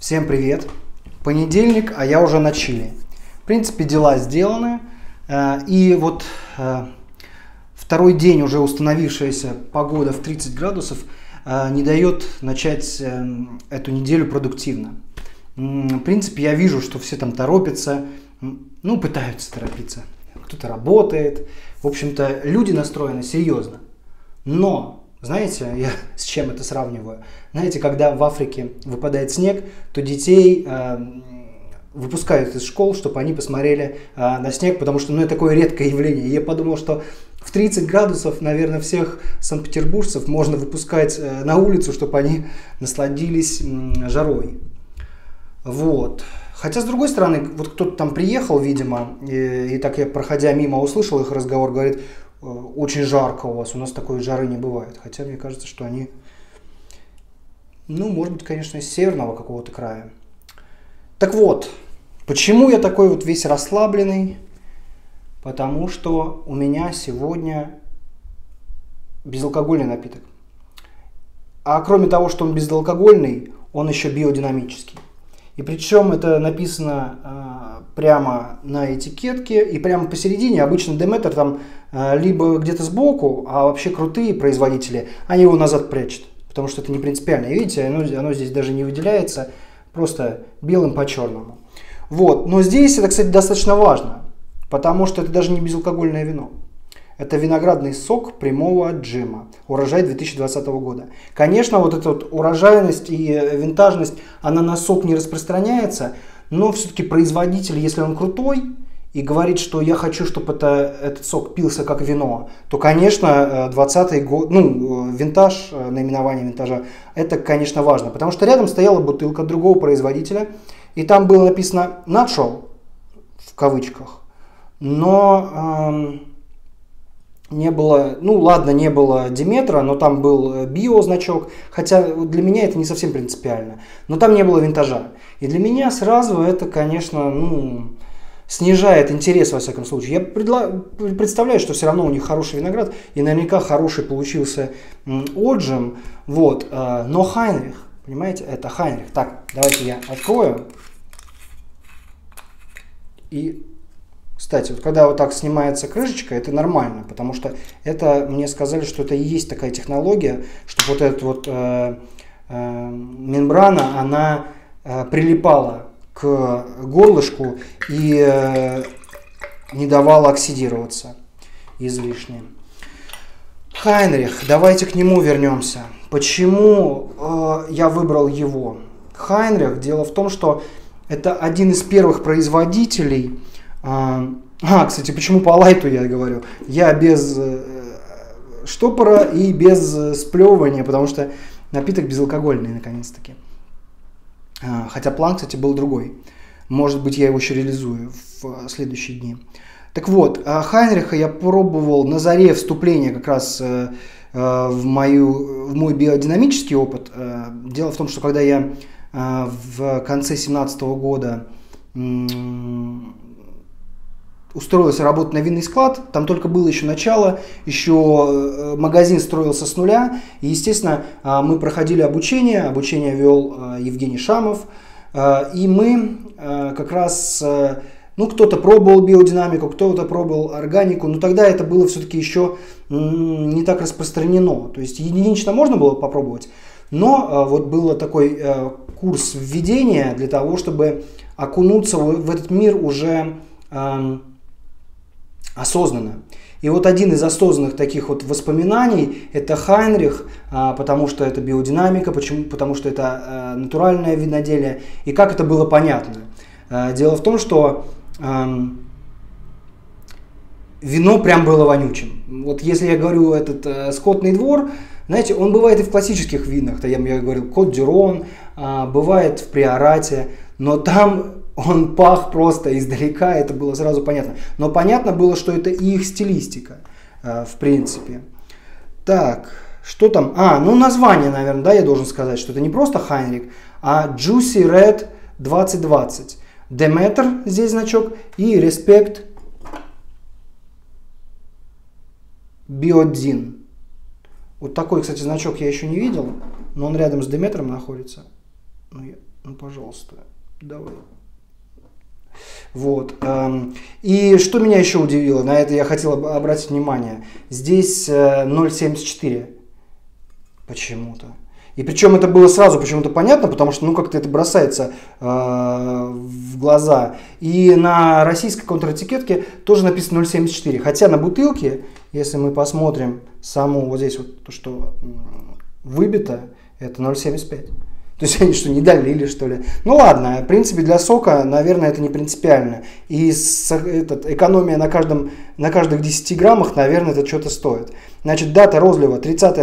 Всем привет! Понедельник, а я уже на чили. В принципе, дела сделаны. И вот второй день уже установившаяся погода в 30 градусов не дает начать эту неделю продуктивно. В принципе, я вижу, что все там торопятся, пытаются торопиться. Кто-то работает. В общем-то, люди настроены серьезно. Но, знаете, я с чем это сравниваю? Знаете, когда в Африке выпадает снег, то детей выпускают из школ, чтобы они посмотрели на снег, потому что это такое редкое явление. И я подумал, что в 30 градусов, наверное, всех санкт-петербуржцев можно выпускать на улицу, чтобы они насладились жарой. Вот. Хотя, с другой стороны, вот кто-то там приехал, видимо, и так я, проходя мимо, услышал их разговор, говорит: очень жарко у вас, у нас такой жары не бывает. Хотя мне кажется, что они, может быть, конечно, из северного какого-то края. Так вот, почему я такой вот весь расслабленный? Потому что у меня сегодня безалкогольный напиток. А кроме того, что он безалкогольный, он еще биодинамический. И причем это написано прямо на этикетке и прямо посередине. Обычно Деметр там либо где-то сбоку, а вообще крутые производители, они его назад прячут. Потому что это не принципиально. Видите, оно здесь даже не выделяется, просто белым по черному. Вот. Но здесь это, кстати, достаточно важно, потому что это даже не безалкогольное вино. Это виноградный сок прямого отжима, урожай 2020 года. Конечно, вот эта вот урожайность и винтажность, она на сок не распространяется, но все-таки производитель, если он крутой и говорит, что я хочу, чтобы этот сок пился как вино, то, конечно, 20-й год, винтаж, наименование винтажа, это, конечно, важно. Потому что рядом стояла бутылка другого производителя, и там было написано natural, в кавычках, но не было, не было Деметра, но там был био значок, хотя для меня это не совсем принципиально, но там не было винтажа. И для меня сразу это, конечно, снижает интерес, во всяком случае. Я представляю, что все равно у них хороший виноград, и наверняка хороший получился отжим, вот, но Хайнрих, понимаете, это Хайнрих. Так, давайте я открою. И, кстати, вот когда вот так снимается крышечка, это нормально, потому что это, мне сказали, что это и есть такая технология, что вот эта вот мембрана, она прилипала к горлышку и не давала оксидироваться излишне. Хайнрих, давайте к нему вернемся. Почему я выбрал его? Хайнрих, дело в том, что это один из первых производителей. Кстати, почему по лайту я говорю? Я без штопора и без сплевывания, потому что напиток безалкогольный, наконец-таки. Хотя план, кстати, был другой. Может быть, я его еще реализую в следующие дни. Так вот, Хайнриха я пробовал на заре вступления как раз в мой биодинамический опыт. Дело в том, что когда я в конце 2017 года устроился работать на винный склад, там только было еще начало, еще магазин строился с нуля, и, естественно, мы проходили обучение вел Евгений Шамов, и мы как раз, кто-то пробовал биодинамику, кто-то пробовал органику, но тогда это было все-таки еще не так распространено, то есть единично можно было попробовать, но вот был такой курс введения для того, чтобы окунуться в этот мир уже осознанно. И вот один из осознанных таких вот воспоминаний – это Хайнрих, потому что это биодинамика, потому что это натуральное виноделие. И как это было понятно? Дело в том, что вино прям было вонючим. Вот если я говорю этот скотный двор, знаете, он бывает и в классических винах, я говорил Кот-Дюрон, бывает в Приорате, но там он пах просто издалека, это было сразу понятно. Но понятно было, что это и их стилистика, в принципе. Так, что там? Название, наверное, да, я должен сказать, что это не просто Хайнрих, а Juicy Red 2020. Деметр, здесь значок, и Respect Биодин. Вот такой, кстати, значок я еще не видел, но он рядом с Деметром находится. Ну, пожалуйста, давай. Вот. И что меня еще удивило, на это я хотел обратить внимание. Здесь 0,74 почему-то. И причем это было сразу почему-то понятно, потому что, ну, как-то это бросается в глаза. И на российской контратикетке тоже написано 0,74. Хотя на бутылке, если мы посмотрим саму вот здесь вот то, что выбито, это 0,75. То есть они что, не долили, что ли? Ну ладно, в принципе, для сока, наверное, это не принципиально. И экономия на каждых 10 граммах, наверное, это что-то стоит. Значит, дата розлива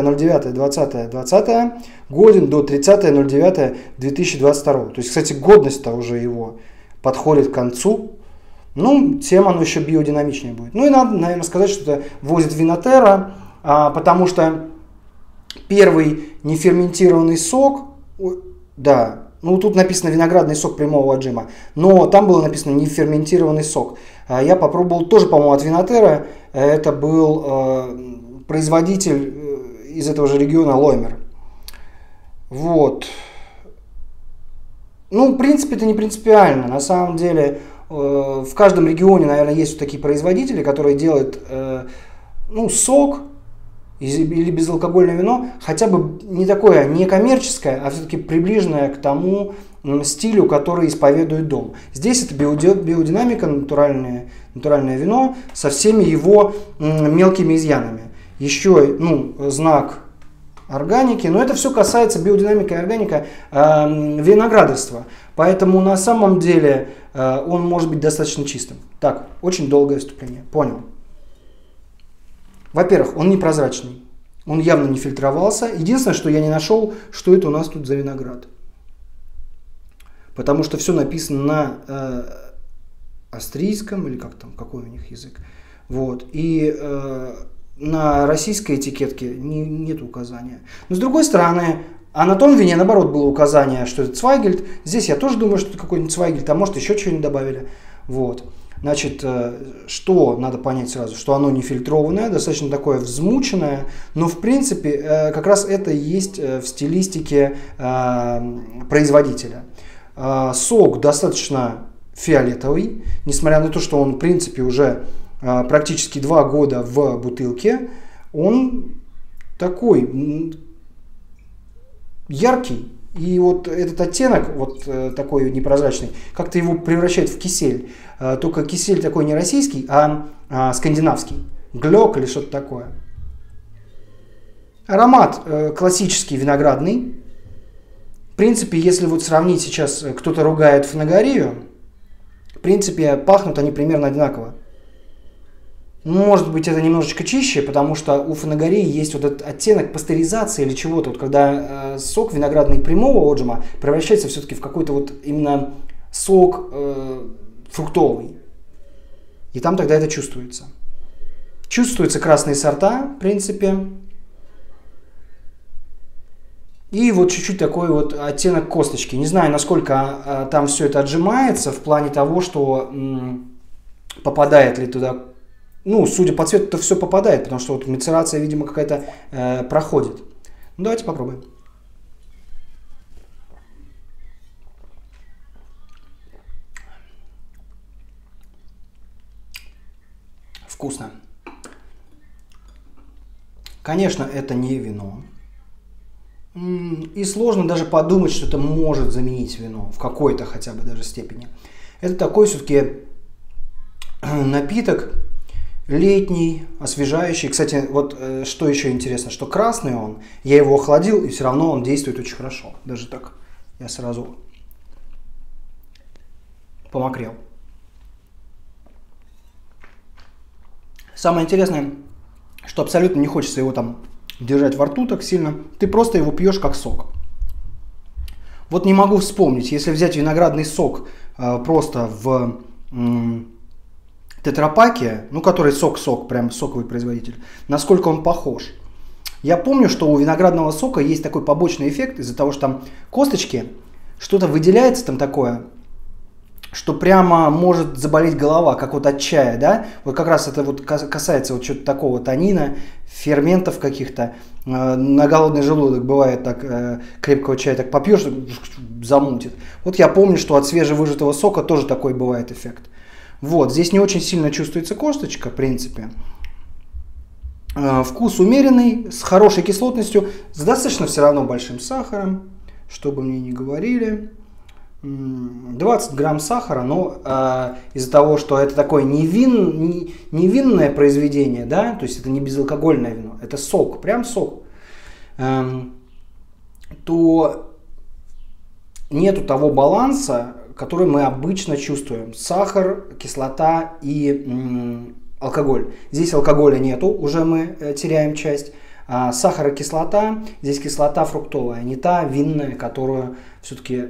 30.09.2020, годен до 30.09.2022. То есть, кстати, годность-то уже его подходит к концу. Ну, тем оно еще биодинамичнее будет. Ну и надо, наверное, сказать, что это возит Винотера, потому что первый неферментированный сок, да, ну тут написано виноградный сок прямого отжима, но там было написано неферментированный сок. Я попробовал тоже, по-моему, от Винотера. Это был производитель из этого же региона Лоймер. Вот. Ну, в принципе, это не принципиально. На самом деле, в каждом регионе, наверное, есть вот такие производители, которые делают сок или безалкогольное вино, хотя бы не такое, не коммерческое, а все-таки приближенное к тому стилю, который исповедует дом. Здесь это биодинамика, натуральное вино со всеми его мелкими изъянами. Еще знак органики, но это все касается биодинамики и органика виноградарства. Поэтому на самом деле он может быть достаточно чистым. Так, очень долгое вступление. Понял. Во-первых, он непрозрачный. Он явно не фильтровался. Единственное, что я не нашел, что это у нас тут за виноград. Потому что все написано на австрийском, или как там, какой у них язык. Вот. И на российской этикетке нет указания. Но с другой стороны, а на том вине, наоборот, было указание, что это Цвайгельд. Здесь я тоже думаю, что это какой-нибудь Цвайгельд, а может еще что-нибудь добавили. Вот. Значит, что надо понять сразу, что оно не фильтрованное, достаточно такое взмученное, но в принципе как раз это и есть в стилистике производителя. Сок достаточно фиолетовый, несмотря на то, что он в принципе уже практически 2 года в бутылке, он такой яркий. И вот этот оттенок, вот такой непрозрачный, как-то его превращает в кисель. Только кисель такой не российский, а скандинавский. Глёк или что-то такое. Аромат классический виноградный. В принципе, если вот сравнить сейчас, кто-то ругает фанагорию, в принципе, пахнут они примерно одинаково. Может быть, это немножечко чище, потому что у фанагории есть вот этот оттенок пастеризации или чего-то, вот когда сок виноградный прямого отжима превращается все-таки в какой-то вот именно сок фруктовый. И там тогда это чувствуется. Чувствуются красные сорта, в принципе. И вот чуть-чуть такой вот оттенок косточки. Не знаю, насколько там все это отжимается в плане того, что попадает ли туда. Ну, судя по цвету, это все попадает, потому что вот мацерация, видимо, какая-то проходит. Ну, давайте попробуем. Вкусно. Конечно, это не вино. И сложно даже подумать, что это может заменить вино в какой-то хотя бы даже степени. Это такой все-таки напиток летний, освежающий. Кстати, вот что еще интересно, что красный он, я его охладил, и все равно он действует очень хорошо. Даже так я сразу помокрел. Самое интересное, что абсолютно не хочется его там держать во рту так сильно. Ты просто его пьешь как сок. Вот не могу вспомнить, если взять виноградный сок просто в тетрапаке, ну который сок-сок, прям соковый производитель, насколько он похож. Я помню, что у виноградного сока есть такой побочный эффект из-за того, что там косточки, что-то выделяется там такое, что прямо может заболеть голова, как вот от чая, да? Вот как раз это вот касается вот чего-то такого танина, ферментов каких-то. На голодный желудок бывает так, крепкого чая так попьешь, замутит. Вот я помню, что от свежевыжатого сока тоже такой бывает эффект. Вот, здесь не очень сильно чувствуется косточка, в принципе. Вкус умеренный, с хорошей кислотностью, с достаточно все равно большим сахаром, что бы мне ни говорили. 20 грамм сахара, но из-за того, что это такое невинное произведение, да, то есть это не безалкогольное вино, это сок, прям сок, то нету того баланса, который мы обычно чувствуем. Сахар, кислота и алкоголь. Здесь алкоголя нету, уже мы теряем часть. Сахар и кислота, здесь кислота фруктовая, не та винная, которую все-таки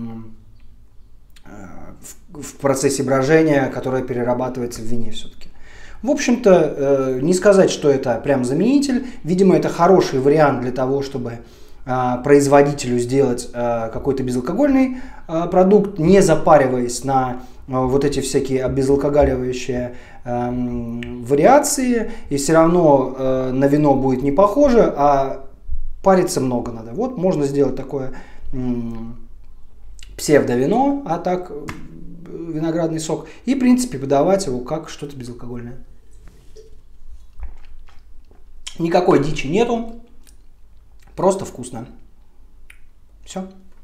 в процессе брожения, которая перерабатывается в вине все-таки. В общем-то, не сказать, что это прям заменитель. Видимо, это хороший вариант для того, чтобы производителю сделать какой-то безалкогольный продукт, не запариваясь на вот эти всякие обезалкогаливающие вариации, и все равно на вино будет не похоже, а париться много надо. Вот можно сделать такое псевдовино, а так виноградный сок, и в принципе подавать его как что-то безалкогольное. Никакой дичи нету, просто вкусно. Все.